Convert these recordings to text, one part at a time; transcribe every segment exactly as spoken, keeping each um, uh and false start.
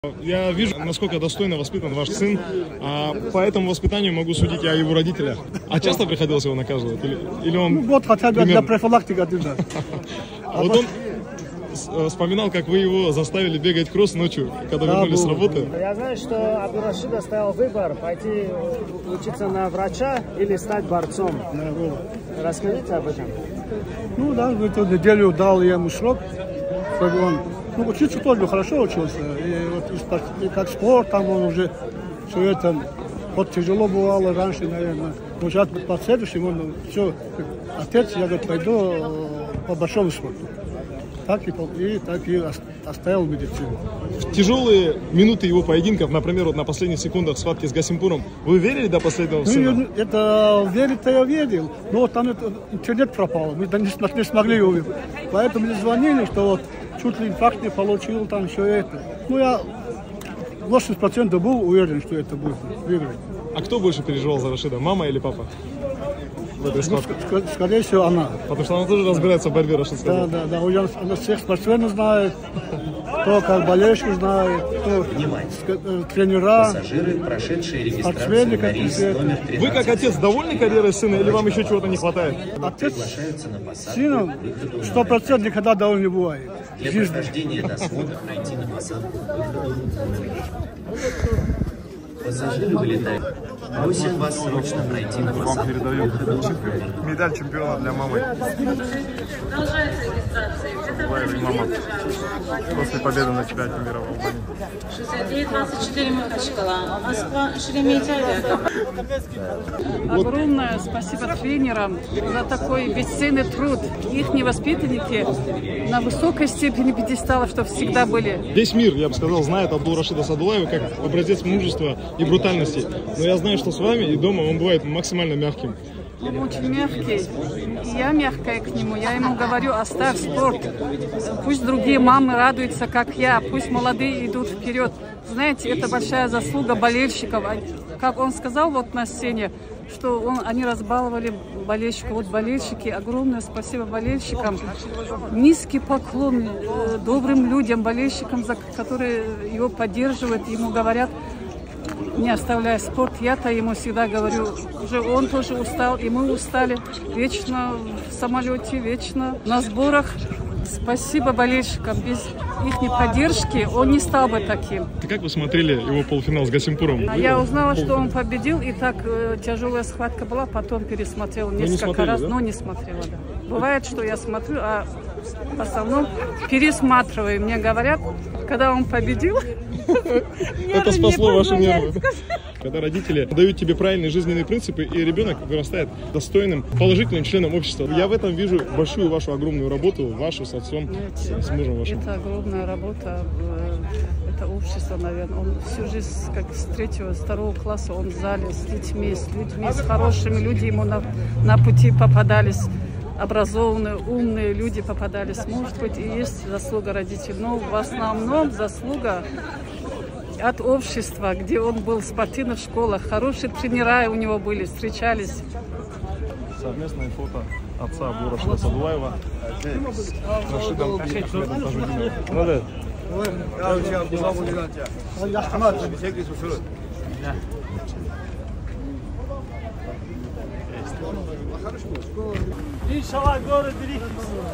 Я вижу, насколько достойно воспитан ваш сын, а по этому воспитанию могу судить я о его родителях. А часто приходилось его наказывать? Или, или он... Ну, год хотя бы примерно... для профилактики. Да. А вот он вспоминал, как вы его заставили бегать кросс ночью, когда да, вернулись с работы. Я знаю, что Абдурашид оставил выбор пойти учиться на врача или стать борцом. Да, расскажите об этом. Ну да, в эту неделю дал я ему срок, чтобы он... Ну, учиться тоже хорошо учился. И, вот, и как спорт, там он уже все это... Вот тяжело бывало раньше, наверное. Но сейчас по следующему он все... Отец, я говорю, пойду по большому спорту. Так и, и, так и оставил медицину. В тяжелые минуты его поединков, например, вот на последних секундах схватки с Гасимпуром, вы верили до последнего сына? Ну, это верить-то я верил, но там это, интернет пропал, мы не, не смогли увидеть. Поэтому мне звонили, что вот чуть ли инфаркт не получил, там все это. Ну, я восемьдесят процентов был уверен, что это будет выиграть. А кто больше переживал за Рашида, мама или папа? Ну, скорее всего, она. Потому что она тоже разбирается в борьбе, Рашид сказал. Да, да, да. Она всех спортсменов знает, кто как болельщик знает, кто тренера, пассажиры, прошедшие регистрацию на рейс номер тринадцать. Вы как отец довольны карьерой сына или вам еще чего-то не хватает? Отец с сыном сто процентов никогда доволен не бывает. Для прохождения досмотра пройти на посадку. Пассажиры вылетают. Просим вас срочно пройти на посадку. Вам передаю медаль чемпиона для мамы. Продолжается регистрация. Мама после победы на чемпионате мира в Албании. шестьдесят девять двадцать четыре Махачкала. Москва, Шереметьево. Огромное спасибо тренерам за такой бесценный труд. Их воспитанники на высокой степени пьедестала, что всегда были. Весь мир, я бы сказал, знает Абдурашида Садулаева как образец мужества и брутальности. Но я знаю, что с вами и дома он бывает максимально мягким. Он очень мягкий. Я мягкая к нему. Я ему говорю, оставь спорт. Пусть другие мамы радуются, как я. Пусть молодые идут вперед. Знаете, это большая заслуга болельщиков. Как он сказал вот на сцене, что он, они разбаловали болельщиков. Вот болельщики, огромное спасибо болельщикам. Низкий поклон э, добрым людям, болельщикам, за, которые его поддерживают, ему говорят, не оставляя спорт. Я-то ему всегда говорю, уже он тоже устал, и мы устали. Вечно в самолете, вечно на сборах. Спасибо болельщикам. Без их поддержки он не стал бы таким. А как вы смотрели его полуфинал с Гасимпуром? А я узнала, что он победил, и так э, тяжелая схватка была, потом пересмотрела несколько смотрели, раз, да? но не смотрела. Да. Бывает, что я смотрю, а в основном пересматриваю. Мне говорят, когда он победил, это спасло ваши нервы. Когда родители дают тебе правильные жизненные принципы, и ребенок вырастает достойным, положительным членом общества. Я в этом вижу большую вашу огромную работу, вашу с отцом, с мужем вашим. Это огромная работа, это общество, наверное. Он всю жизнь, как с третьего, с второго класса, он в зале с детьми, с людьми, с хорошими людьми ему на, на пути попадались. Образованные, умные люди попадались. Может быть, и есть заслуга родителей, но в основном заслуга от общества, где он был в спортивных школах. Хорошие тренера у него были, встречались. Совместное фото отца Абдурашида Садулаева с Рашидом Тажидиновым. İnşallah город Рихс.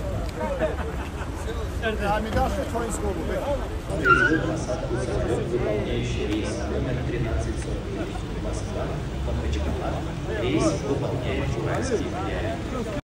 Выполняющий рейс номер тринадцать сорок девять. Москва, Махачкала. Рейс выполняет уральский.